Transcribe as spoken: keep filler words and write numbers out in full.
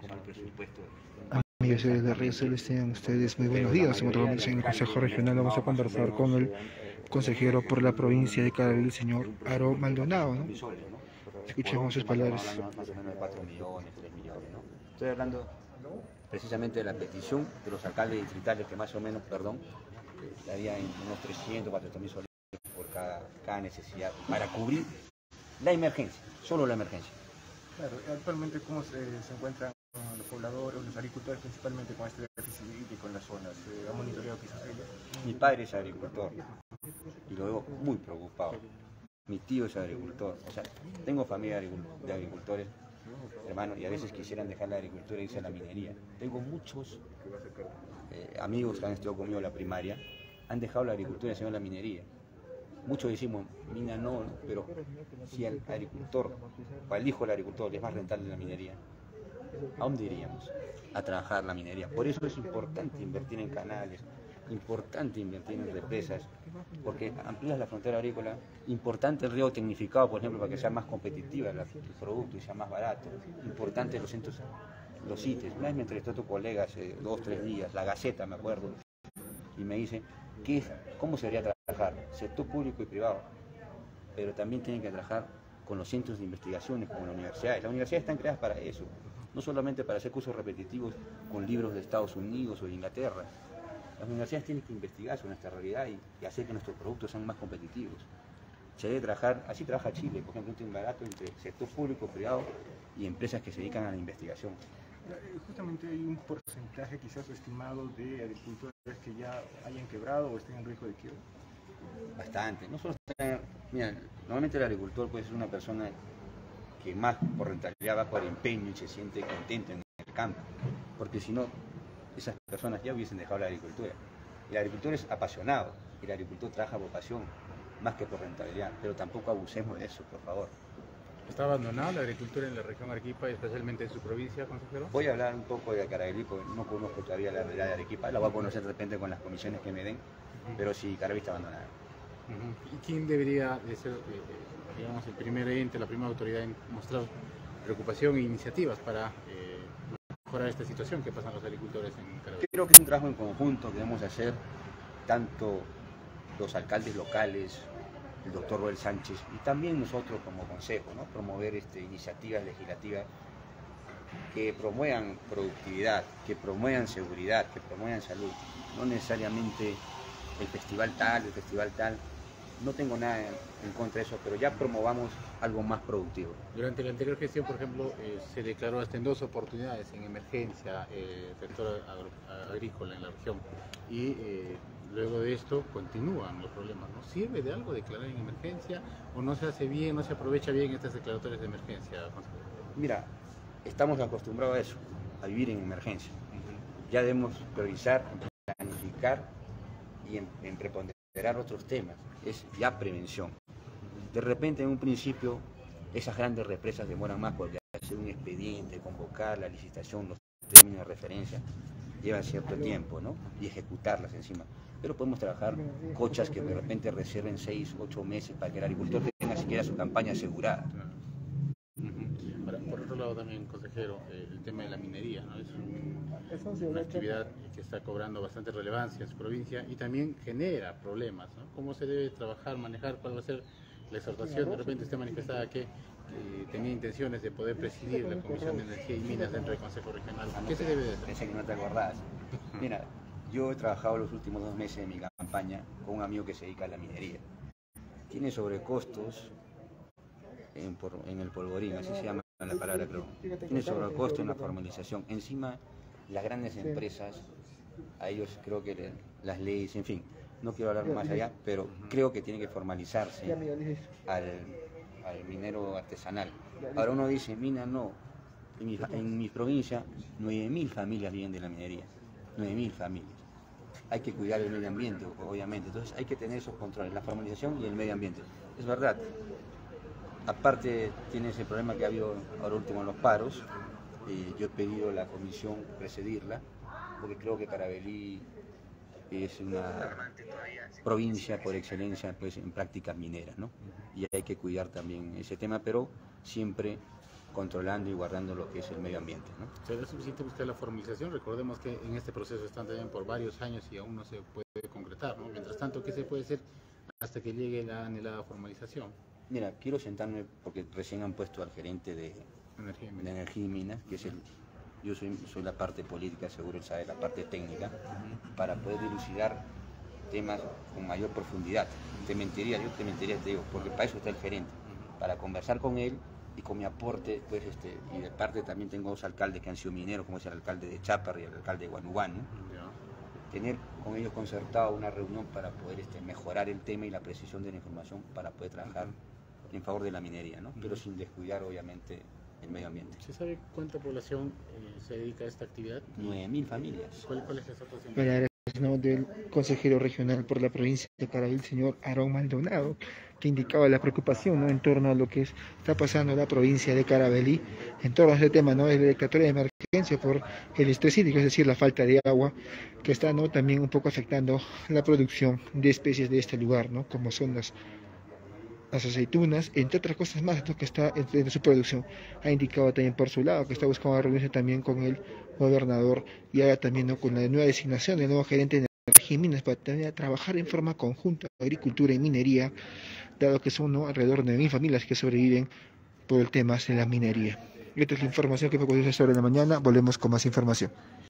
con el presupuesto. Amigos de Río Celestial, ustedes muy buenos días. Encontramos en el Consejo Regional. Vamos a conversar con el consejero por la provincia de Carabobo, el señor Aro Maldonado, ¿no? Escuchemos sus palabras. Más o menos de cuatro millones, tres millones, ¿no? Estoy hablando precisamente de la petición de los alcaldes distritales, que más o menos, perdón, darían unos trescientos, cuatrocientos mil soles por cada, cada necesidad, para cubrir la emergencia, solo la emergencia. Claro, actualmente cómo se, se encuentran los pobladores, los agricultores principalmente con este déficit hídrico en las zonas. ¿Ha monitoreado quizás ellos? Mi padre es agricultor y lo veo muy preocupado. Mi tío es agricultor, o sea, tengo familia de agricultores, hermanos, y a veces quisieran dejar la agricultura e irse a la minería. Tengo muchos eh, amigos que han estudiado conmigo en la primaria, han dejado la agricultura y se van a la minería. Muchos decimos, mina no, ¿no? Pero si al agricultor, o al hijo del agricultor, es más rentable la minería, ¿a dónde iríamos? A trabajar la minería. Por eso es importante invertir en canales, importante invertir en represas, porque amplías la frontera agrícola, importante el riego tecnificado, por ejemplo, para que sea más competitiva el producto y sea más barato, importante los centros, los sitios. Una vez me entrevistó a tu colega hace dos, tres días, la Gaceta, me acuerdo, y me dice, ¿qué es, ¿cómo se debería trabajar? Sector público y privado, pero también tienen que trabajar con los centros de investigaciones, como las universidades. Las universidades están creadas para eso, no solamente para hacer cursos repetitivos con libros de Estados Unidos o de Inglaterra. Las universidades tienen que investigar sobre nuestra realidad y, y hacer que nuestros productos sean más competitivos. Se debe trabajar, así trabaja Chile, por ejemplo, un barato entre sector público, privado y empresas que se dedican a la investigación. Justamente hay un porcentaje quizás estimado de agricultores que ya hayan quebrado o estén en riesgo de quiebra. Bastante. No solo está, mira, normalmente el agricultor puede ser una persona que más por rentabilidad va por empeño y se siente contento en el campo, porque si no, esas personas ya hubiesen dejado la agricultura. El agricultor es apasionado, el agricultor trabaja por pasión, más que por rentabilidad, pero tampoco abusemos de eso, por favor. ¿Está abandonada la agricultura en la región Arequipa, especialmente en su provincia, consejero? Voy a hablar un poco de Carabalí, porque no conozco todavía la realidad de Arequipa, la voy a conocer de repente con las comisiones que me den, uh-huh. Pero sí, Carabalí está abandonada. Uh-huh. ¿Y quién debería de ser, eh, digamos, el primer ente, la primera autoridad en mostrar preocupación e iniciativas para eh, mejorar esta situación que pasan los agricultores en Carabalí? Creo que es un trabajo en conjunto que debemos hacer, tanto los alcaldes locales, el doctor Roel Sánchez y también nosotros como consejo, ¿no? Promover este, iniciativas legislativas que promuevan productividad, que promuevan seguridad, que promuevan salud. No necesariamente el festival tal, el festival tal. No tengo nada en contra de eso, pero ya promovamos algo más productivo. Durante la anterior gestión, por ejemplo, eh, se declaró hasta en dos oportunidades en emergencia el eh, sector agrícola en la región y eh, luego de esto continúan los problemas. ¿No sirve de algo declarar en emergencia o no se hace bien, no se aprovecha bien estas declaratorias de emergencia? Mira, estamos acostumbrados a eso, a vivir en emergencia. Ya debemos priorizar, planificar y en, en preponderar otros temas. Es ya prevención. De repente, en un principio, esas grandes represas demoran más porque hacer un expediente, convocar la licitación, los términos de referencia, llevan cierto tiempo, ¿no? Y ejecutarlas encima. Pero podemos trabajar cochas que de repente reserven seis, ocho meses para que el agricultor tenga siquiera su campaña asegurada. Uh-huh. Ahora, por otro lado también, consejero, eh, el tema de la minería, ¿no? Es un, una actividad que está cobrando bastante relevancia en su provincia y también genera problemas, ¿no? ¿Cómo se debe trabajar, manejar? ¿Cuál va a ser la exhortación? De repente usted manifestaba que eh, tenía intenciones de poder presidir la Comisión de Energía y Minas dentro del Consejo Regional. ¿Qué se debe de hacer? Pensé que no te acordás. Mira, yo he trabajado los últimos dos meses de mi campaña con un amigo que se dedica a la minería. Tiene sobrecostos en, por, en el polvorín, así se llama la palabra, creo. Tiene sobrecosto en la formalización. Encima, las grandes empresas, a ellos creo que le, las leyes, en fin, no quiero hablar más allá, pero creo que tiene que formalizarse al, al minero artesanal. Ahora uno dice, mina no, en mi, en mi provincia nueve mil familias viven de la minería, nueve mil familias. Hay que cuidar el medio ambiente, obviamente, entonces hay que tener esos controles, la formalización y el medio ambiente. Es verdad, aparte tiene ese problema que ha habido ahora último en los paros, eh, yo he pedido a la comisión presidirla, porque creo que Carabalí es una provincia por excelencia pues, en prácticas mineras, ¿no? Y hay que cuidar también ese tema, pero siempre controlando y guardando lo que es el medio ambiente, ¿no? ¿Será suficiente buscar la formalización? Recordemos que en este proceso están también por varios años y aún no se puede concretar, ¿no? Mientras tanto, ¿qué se puede hacer hasta que llegue la anhelada formalización? Mira, quiero sentarme porque recién han puesto al gerente de Energía y de minería. energía y minas, que es el, yo soy, soy la parte política, seguro él sabe la parte técnica, para poder dilucidar temas con mayor profundidad. Te mentiría, yo te mentiría, te digo, porque para eso está el gerente, para conversar con él y con mi aporte, pues, este, y de parte también tengo dos alcaldes que han sido mineros, como es el alcalde de Cháparri y el alcalde de Guanuguán, ¿no? Ya. Tener con ellos concertado una reunión para poder este, mejorar el tema y la precisión de la información para poder trabajar en favor de la minería, ¿no? Pero sin descuidar, obviamente, el medio ambiente. ¿Se sabe cuánta población eh, se dedica a esta actividad? nueve mil familias. ¿Cuál, cuál es la situación? Palabras, ¿no?, del consejero regional por la provincia de Carabobo, señor Aarón Maldonado, que indicaba la preocupación, ¿no?, en torno a lo que está pasando en la provincia de Carabalí, en torno a este tema, ¿no?, de la declaratoria de emergencia por el estrés hídrico, es decir, la falta de agua, que está, ¿no?, también un poco afectando la producción de especies de este lugar, ¿no?, como son las las aceitunas, entre otras cosas más, ¿no?, que está en su producción. Ha indicado también por su lado que está buscando reunirse también con el gobernador y ahora también, ¿no?, con la nueva designación del nuevo gerente de energía y minas para también trabajar en forma conjunta agricultura y minería, dado que son, ¿no?, alrededor de nueve mil familias que sobreviven por el tema de la minería. Esta es la información que me conoce sobre la mañana. Volvemos con más información.